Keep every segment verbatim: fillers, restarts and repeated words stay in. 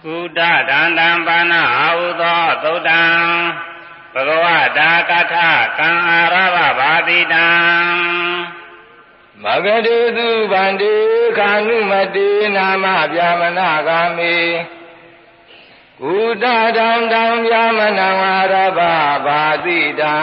ကုဒဒန္တံပါဏအာဟုသောသုတ်တံဘဂဝတာကထကံအာရဘဘာတိတံမဂတေသူဗန္တိခာနုမတေနာမဗျာမနာဂာမိကုဒဒန္တံဗျာမနံအာရဘဘာတိတံ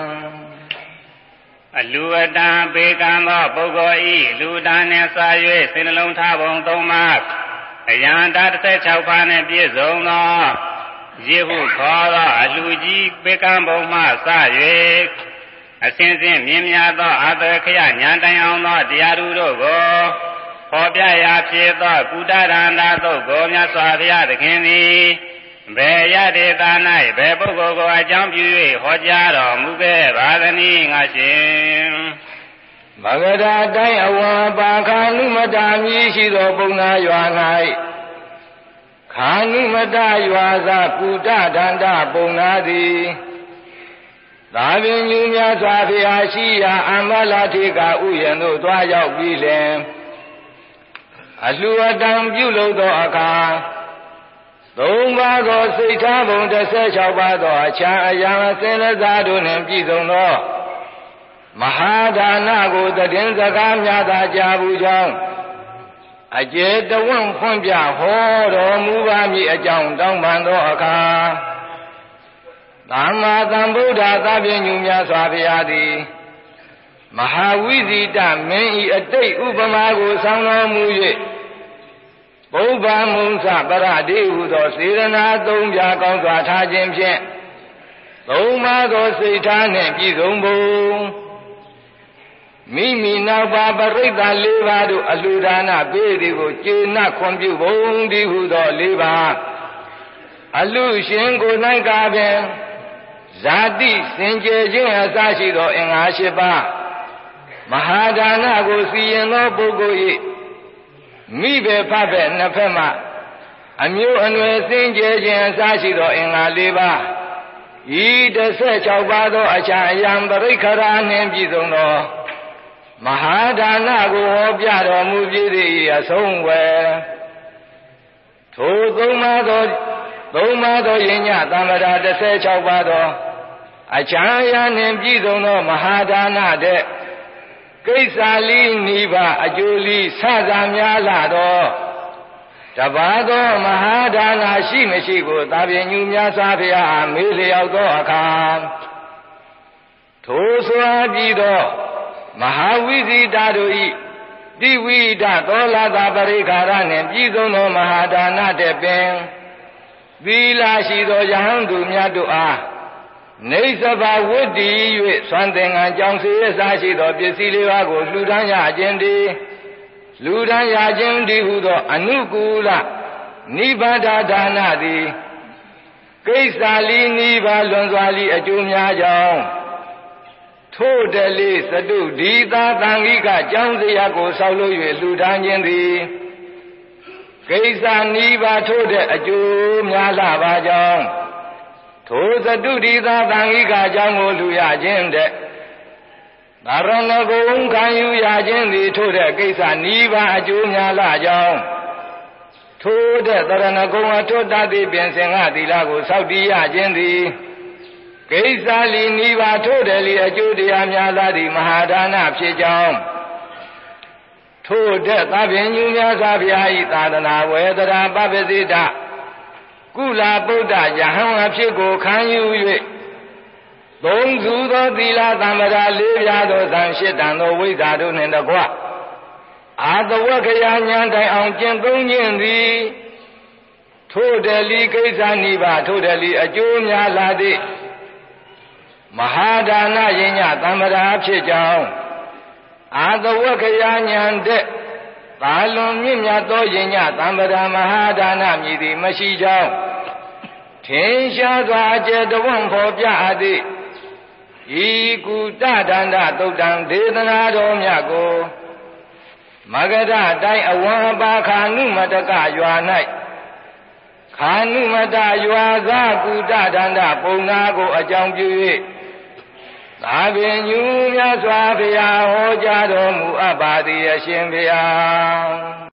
အလူဝတံပေကံသောပုဂ္ဂိုလ်ဤလူတန်းနှင့်စာ၍စေနှလုံးထားပုံသုံးပါးအယံတာတစ်ဆယ်၆ပါးနှင့်ပြည့်စုံသောယေဟုခေါ်သောအလူကြီးပေကံဘုံမှစ၍အစဉ်စဉ်မြင်များသောအတခယဉာဏ်တိုင်အောင်သောတရားဓုတို့ကိုဖော်ပြရာဖြစ်သောကုတရန္တာသုတ်ကိုမြတ်စွာဘုရားသခင်သည်ဘယ်ရတေသာ၌ဘယ်ပုဂ္ဂိုလ်ကိုအကြောင်းပြု၍ဟောကြားတော်မူခဲ့ပါသနည်းငါရှင်မဂဒာတိုင်းအဝံပါခာနုမတာမြည်ရှိသောပုံနာရွာ၌ခာနုမတရွာသာကုတဒန္တပုံနာသည်သာပင်ညူများစွာဘုရားရှိရာအမ္မလာတိကဥယျာဉ်သို့သွားရောက်ပြီးလင်အလှူအတံပြုလုပ်သောအခါသုံးပါးသောစိတ်ထားပုံတစ်ဆယ်၆ပါးသောအချမ်းအယံအစင်လစားတို့နှင့်ပြည့်စုံသောမဟာဒါနကိုတည်င်းစကားများသာကြားဘူးကြောင်းအကျေတဝန့်ဖွင့်ပြဟောတော်မူပါမည်အကြောင်းတောင်းပန်သောအခါသမ္မာသမ္ဗုဒ္ဓသာပြည့်ညူများစွာဘုရားသည်မဟာဝိဇိတမင်းဤအတိတ်ဥပမာကိုဆောင်တော်မူ၍ဘုဗ္ဗမုံစပရတိဟုသောစေရနာသုံးပြားကောင်းစွာထားခြင်းဖြင့်သုံးပါးသောစိတ်ထားနှင့်ပြည့်စုံပုံမိမိနောက်ပါပရိသတ်လေးပါးတို့အလှူဒါနပေးသည်ကိုကျေနပ်ခွန်ပြုပုံသည်ဟုသောလေးပါးအလှူရှင်ကို၌ကပင်ဇာတိစင်ကြယ်ခြင်းအစရှိသောအင်္ဂါ၈ပါးမဟာဒါနကိုစီရင်သောပုဂ္ဂိုလ်၏မိဘဖဖက်နှစ်ဖက်မှအမျိုးအနွယ်စင်ကြယ်ခြင်းအစရှိသောအင်္ဂါ၄ပါးဤတစ်ဆယ်၆ပါးသောအချမ်းအယံပရိက္ခရာနှင့်ပြည့်စုံသောမဟာဒါနကိုဟောပြတော်မူပြီးသည့်အဆုံးဝယ်ထိုသုံးပါးသောသုံးပါးသောယဉ်ညသမ္မာတာတစ်ဆယ်၆ပါးသောအချမ်းအယံနှင့်ပြည့်စုံသောမဟာဒါနတဲ့ကိစ္စလီနိဗ္ဗာန်အကျိုးလီဆသာများလာသောတပါးသောမဟာဒါနရှိမရှိကိုသာပြညူများစွာဘုရားမေးလျောက်သောအခါထိုစွာပြီးသောမဟာဝိဇိတာတို့ဤတိဝိဒသောလာတာပရိခါရနှင့်ပြည့်စုံသောမဟာဒါနတဲ့ပင်သီလရှိသောယဟန်သူများတို့အားနေသဘာဝတ္တိ၍သွန်သင်္ကန်းကြောင့်စေရစားရှိသောပစ္စည်းလေးပါးကိုလှူဒန်းရခြင်းတည်းလှူဒန်းရခြင်းတည်းဟုသောအနုကူလနိဗ္ဗာဒဒါနသည်ကိစ္စလီနိဗ္ဗာန်လွန်စွာလီအကျိုးများကြောင့်ထို့တလေးစတုဒီသာသံဃိကကြောင်းစရာကိုဆောက်လုပ်၍လှူဒန်းခြင်းသည်ကိစ္စနိဗ္ဗာန်ထို့တဲ့အကျိုးများလာပါကြောင်းထိုသတုဒီသာသံဃိကအကြောင်းကိုလူရခြင်းတဲ့သာရဏဂုံခံယူရခြင်းသည်ထိုတဲ့ကိစ္စနိဗ္ဗာန်အကျိုးများလာကြောင်းထိုတဲ့သရဏဂုံအထွတ်တတိပြင်စင်ကသီလကိုစောင့်တည်ရခြင်းသည်ကိစ္စလီနိဗ္ဗာန်ထိုတဲ့လီအကျိုးတရားများလာသည့်မဟာဒါနဖြစ်ကြောင်းထိုတဲ့သဗ္ဗညုများစွာဘုရား၏သာသနာဝေဒရာပပ္ပစိတကုလဗုဒ္ဓယဟန်အဖြစ်ကိုခံယူ၍သုံးစုသောသီလသမ္မာရာလေးပြားသောသံရှစ်တန်သောဝိဇ္ဇာတို့နှင့်တကွအာတဝက္ခယဉာဏ်တိုင်အောင်ကျင့်သုံးခြင်းသည်ထိုတလီကိစ္စနိဗ္ဗာန်ထိုတလီအကျိုးများလာသည့်မဟာဒါနယဉ္ညသမ္မာရာဖြစ်ကြောင်းအာတဝက္ခယဉာဏ်တဲ့သာလွန်မြင့်မြတ်သောယဉ္ညသမ္မာရာမဟာဒါနမည်သည်မရှိကြောင်းထင်ရှားစွာအကျယ်တဝန့်ဖော်ပြအပ်သည့်ဤကုတဒန္တသုတ်တံဒေသနာတော်မြတ်ကိုမဂဓတိုင်းအဝံပါခာနုမတကရွာ၌ခာနုမတရွာသာကုတဒန္တပုံနာကိုအကြောင်းပြု၍သာပင်ညူမြတ်စွာဘုရားဟောကြားတော်မူအပ်ပါသည်အရှင်ဘုရား